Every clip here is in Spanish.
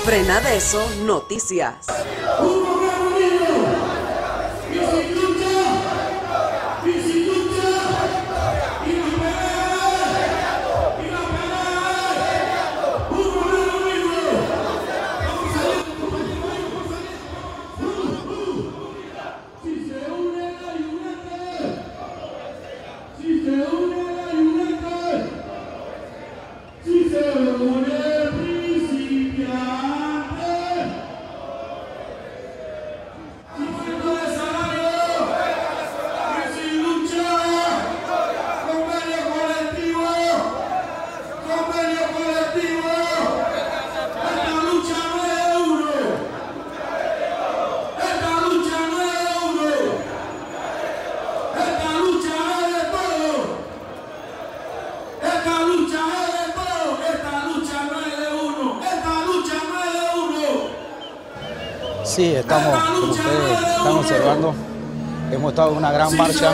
Frenadeso Noticias. Sí, estamos, como ustedes están observando, hemos estado en una gran marcha.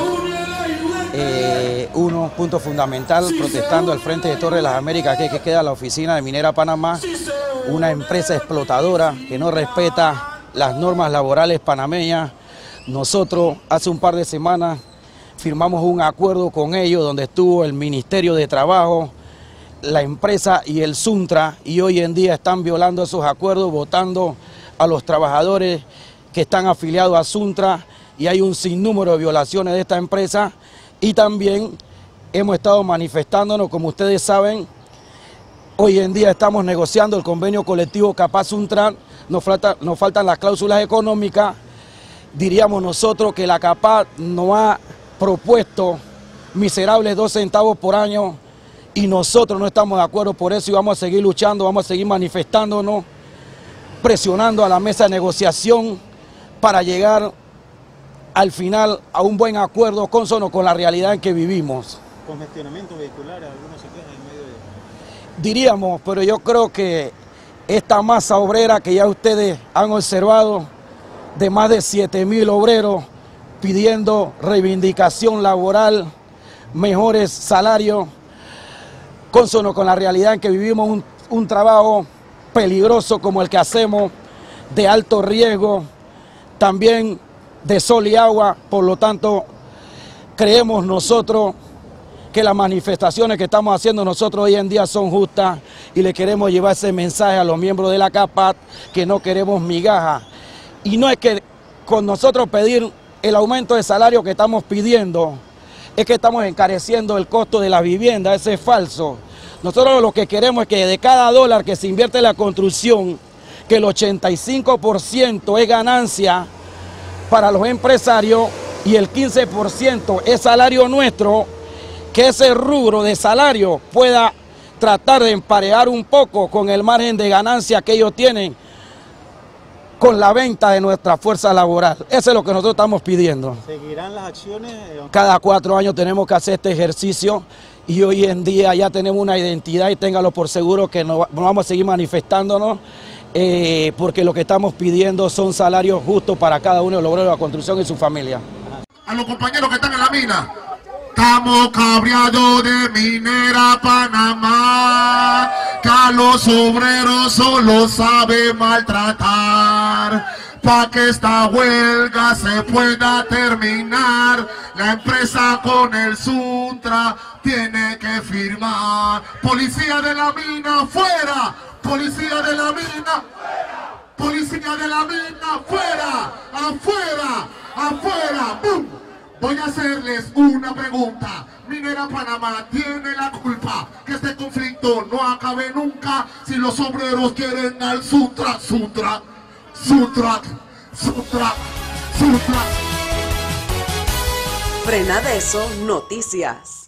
Un punto fundamental, protestando al frente de Torre de las Américas, que queda la oficina de Minera Panamá, una empresa explotadora que no respeta las normas laborales panameñas. Nosotros hace un par de semanas firmamos un acuerdo con ellos donde estuvo el Ministerio de Trabajo, la empresa y el Suntra, y hoy en día están violando esos acuerdos, votando a los trabajadores que están afiliados a Suntra, y hay un sinnúmero de violaciones de esta empresa. Y también hemos estado manifestándonos, como ustedes saben, hoy en día estamos negociando el convenio colectivo CAPAC-Suntra, nos faltan las cláusulas económicas. Diríamos nosotros que la CAPAC nos ha propuesto miserables 2 centavos por año y nosotros no estamos de acuerdo por eso y vamos a seguir luchando, vamos a seguir manifestándonos, presionando a la mesa de negociación para llegar al final a un buen acuerdo consono con la realidad en que vivimos. Congestionamiento vehicular, algunos se quejan en medio de... Diríamos, pero yo creo que esta masa obrera que ya ustedes han observado, de más de 7.000 obreros pidiendo reivindicación laboral, mejores salarios, consono con la realidad en que vivimos, un trabajo peligroso como el que hacemos, de alto riesgo, también de sol y agua. Por lo tanto, creemos nosotros que las manifestaciones que estamos haciendo nosotros hoy en día son justas y le queremos llevar ese mensaje a los miembros de la CAPAC que no queremos migajas. Y no es que con nosotros pedir el aumento de salario que estamos pidiendo, es que estamos encareciendo el costo de la vivienda, eso es falso. Nosotros lo que queremos es que de cada dólar que se invierte en la construcción, que el 85% es ganancia para los empresarios y el 15% es salario nuestro, que ese rubro de salario pueda tratar de emparejar un poco con el margen de ganancia que ellos tienen con la venta de nuestra fuerza laboral. Eso es lo que nosotros estamos pidiendo. ¿Seguirán las acciones? Cada 4 años tenemos que hacer este ejercicio y hoy en día ya tenemos una identidad y téngalo por seguro que nos vamos a seguir manifestándonos porque lo que estamos pidiendo son salarios justos para cada uno de los obreros de la construcción y su familia. A los compañeros que están en la mina, estamos cabreados de Minera Panamá, que a los obreros solo sabe maltratar. Pa' que esta huelga se pueda terminar, la empresa con el Suntra tiene que firmar. Policía de la mina, fuera. Policía de la mina, policía de la mina, fuera. Afuera, afuera. ¡Bum! Voy a hacerles una pregunta. Minera Panamá tiene la culpa que este conflicto no acabe nunca si los obreros quieren al Suntra, Suntra, Suntra, Suntra, Suntra. Frenadeso Noticias.